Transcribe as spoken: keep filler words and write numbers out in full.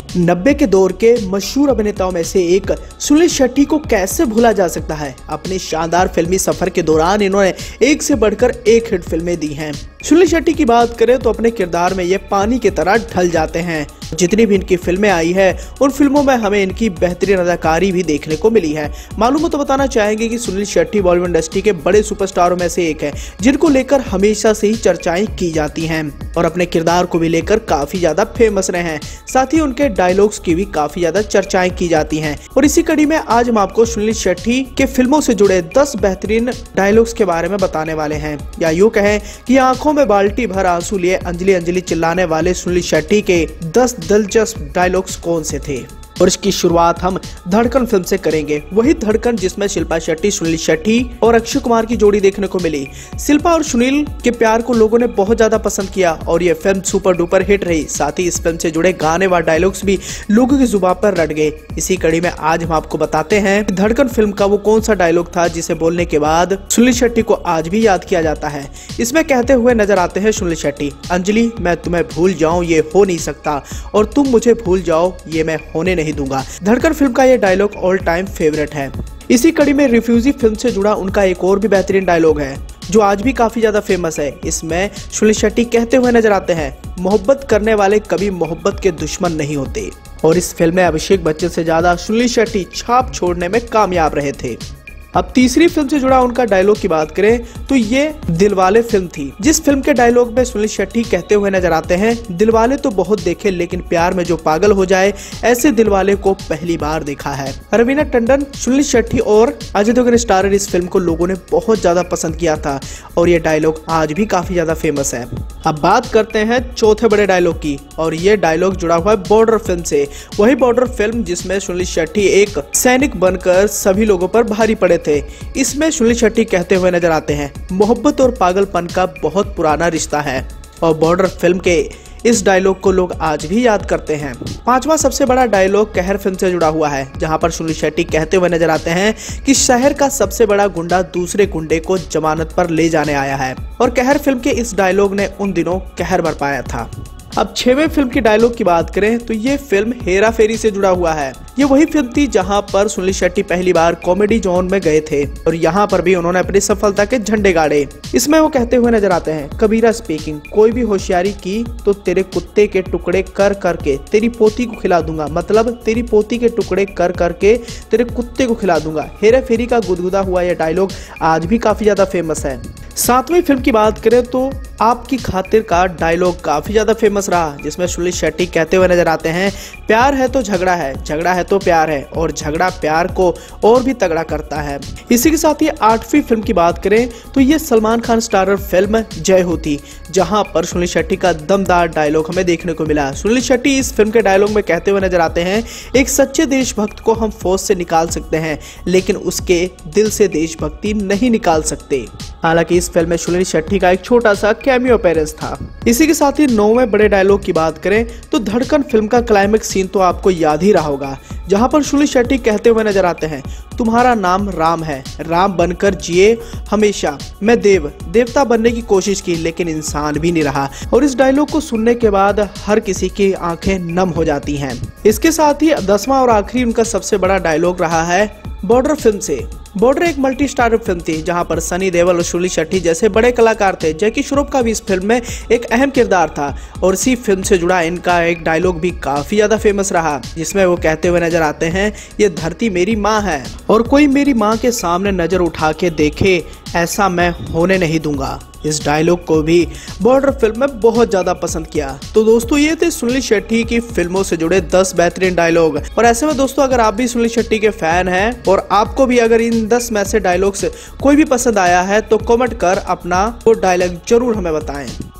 नब्बे के दौर के मशहूर अभिनेताओं में से एक सुनील शेट्टी को कैसे भूला जा सकता है। अपने शानदार फिल्मी सफर के दौरान इन्होंने एक से बढ़कर एक हिट फिल्में दी हैं। सुनील शेट्टी की बात करें तो अपने किरदार में ये पानी की तरह ढल जाते हैं। जितनी भी इनकी फिल्में आई है उन फिल्मों में हमें इनकी बेहतरीन अदाकारी भी देखने को मिली है। मालूम हो तो बताना चाहेंगे कि सुनील शेट्टी बॉलीवुड इंडस्ट्री के बड़े सुपरस्टारों में से एक है, जिनको लेकर हमेशा से ही चर्चाएं की जाती हैं और अपने किरदार को भी लेकर काफी ज्यादा फेमस रहे हैं। साथ ही उनके डायलॉग्स की भी काफी ज्यादा चर्चाएं की जाती हैं। और इसी कड़ी में आज हम आपको सुनील शेट्टी के फिल्मों से जुड़े दस बेहतरीन डायलॉग्स के बारे में बताने वाले हैं, या यूँ कहें कि आंखों में बाल्टी भर आंसू लिए अंजलि अंजलि चिल्लाने वाले सुनील शेट्टी के दस दिलचस्प डायलॉग्स कौन से थे। और इसकी शुरुआत हम धड़कन फिल्म से करेंगे। वही धड़कन जिसमें शिल्पा शेट्टी, सुनील शेट्टी और अक्षय कुमार की जोड़ी देखने को मिली। शिल्पा और सुनील के प्यार को लोगों ने बहुत ज्यादा पसंद किया और ये फिल्म सुपर डुपर हिट रही। साथ ही इस फिल्म से जुड़े गाने व डायलॉग्स भी लोगों की जुबान पर रट गए। इसी कड़ी में आज हम आपको बताते हैं कि धड़कन फिल्म का वो कौन सा डायलॉग था जिसे बोलने के बाद सुनील शेट्टी को आज भी याद किया जाता है। इसमें कहते हुए नजर आते हैं सुनील शेट्टी, अंजलि मैं तुम्हें भूल जाऊं ये हो नहीं सकता, और तुम मुझे भूल जाओ ये मैं होने नहीं दूंगा। धड़कन फिल्म का ये डायलॉग ऑल टाइम फेवरेट है। इसी कड़ी में रिफ्यूजी फिल्म से जुड़ा उनका एक और भी बेहतरीन डायलॉग है जो आज भी काफी ज्यादा फेमस है। इसमें सुनील शेट्टी कहते हुए नजर आते हैं, मोहब्बत करने वाले कभी मोहब्बत के दुश्मन नहीं होते। और इस फिल्म में अभिषेक बच्चन से ज्यादा सुनील शेट्टी छाप छोड़ने में कामयाब रहे थे। अब तीसरी फिल्म से जुड़ा उनका डायलॉग की बात करें तो ये दिलवाले फिल्म थी, जिस फिल्म के डायलॉग में सुनील शेट्टी कहते हुए नजर आते हैं, दिलवाले तो बहुत देखे लेकिन प्यार में जो पागल हो जाए ऐसे दिलवाले को पहली बार देखा है। रवीना टंडन, सुनील शेट्टी और अजय देवगन स्टारर इस फिल्म को लोगों ने बहुत ज्यादा पसंद किया था और ये डायलॉग आज भी काफी ज्यादा फेमस है। अब बात करते हैं चौथे बड़े डायलॉग की, और ये डायलॉग जुड़ा हुआ है बॉर्डर फिल्म से। वही बॉर्डर फिल्म जिसमें सुनील शेट्टी एक सैनिक बनकर सभी लोगों पर भारी पड़े थे। इसमें सुनील शेट्टी कहते हुए नजर आते हैं, मोहब्बत और पागलपन का बहुत पुराना रिश्ता है। और बॉर्डर फिल्म के इस डायलॉग को लोग आज भी याद करते हैं। पांचवा सबसे बड़ा डायलॉग कहर फिल्म से जुड़ा हुआ है, जहां पर सुनील शेट्टी कहते हुए नजर आते हैं कि शहर का सबसे बड़ा गुंडा दूसरे गुंडे को जमानत पर ले जाने आया है। और कहर फिल्म के इस डायलॉग ने उन दिनों कहर बरपाया था। अब छठवें फिल्म की डायलॉग की बात करें तो ये फिल्म हेरा फेरी से जुड़ा हुआ है। ये वही फिल्म थी जहां पर सुनील शेट्टी पहली बार कॉमेडी जोन में गए थे और यहाँ पर भी उन्होंने अपनी सफलता के झंडे गाड़े। इसमें वो कहते हुए नजर आते हैं, कबीरा स्पीकिंग, कोई भी होशियारी की तो तेरे कुत्ते के टुकड़े कर करके तेरी पोती को खिला दूंगा, मतलब तेरी पोती के टुकड़े कर करके तेरे कुत्ते को खिला दूंगा। हेरा फेरी का गुदगुदा हुआ यह डायलॉग आज भी काफी ज्यादा फेमस है। सातवीं फिल्म की बात करें तो आपकी खातिर का डायलॉग काफी ज्यादा फेमस रहा, जिसमें सुनील शेट्टी कहते हुए नजर आते हैं, प्यार है तो झगड़ा है, झगड़ा है तो प्यार है, और झगड़ा प्यार को और भी तगड़ा करता है। इसी के साथ ही आठवीं फिल्म की बात करें तो ये सलमान खान स्टारर फिल्म जय हो थी, जहां पर सुनील शेट्टी का दमदार डायलॉग हमें देखने को मिला। सुनील शेट्टी इस फिल्म के डायलॉग में कहते हुए नजर आते हैं, एक सच्चे देशभक्त को हम फौज से निकाल सकते हैं लेकिन उसके दिल से देशभक्ति नहीं निकाल सकते। हालांकि इस फिल्म में सुनील शेट्टी का एक छोटा सा कैमियो अपीयरेंस था। इसी के साथ ही नौवें बड़े डायलॉग की बात करें तो धड़कन फिल्म का क्लाइमेक्स सीन तो आपको याद ही रहा होगा, जहां पर सुनील शेट्टी कहते हुए नजर आते हैं, तुम्हारा नाम राम है, राम बनकर जिए हमेशा। मैं देव देवता बनने की कोशिश की लेकिन इंसान भी नहीं रहा। और इस डायलॉग को सुनने के बाद हर किसी की आंखें नम हो जाती हैं। इसके साथ ही दसवां और आखिरी उनका सबसे बड़ा डायलॉग रहा है बॉर्डर फिल्म से। बॉर्डर एक मल्टी स्टारर फिल्म थी जहां पर सनी देओल और सुनील शेट्टी जैसे बड़े कलाकार थे। जैकी श्रॉफ का भी इस फिल्म में एक अहम किरदार था और इसी फिल्म से जुड़ा इनका एक डायलॉग भी काफी ज्यादा फेमस रहा, जिसमें वो कहते हुए नजर आते हैं, ये धरती मेरी माँ है और कोई मेरी माँ के सामने नजर उठा के देखे ऐसा मैं होने नहीं दूंगा। इस डायलॉग को भी बॉर्डर फिल्म में बहुत ज्यादा पसंद किया। तो दोस्तों ये थे सुनील शेट्टी की फिल्मों से जुड़े दस बेहतरीन डायलॉग। और ऐसे में दोस्तों अगर आप भी सुनील शेट्टी के फैन हैं और आपको भी अगर इन दस में से डायलॉग से कोई भी पसंद आया है तो कमेंट कर अपना वो डायलॉग जरूर हमें बताएं।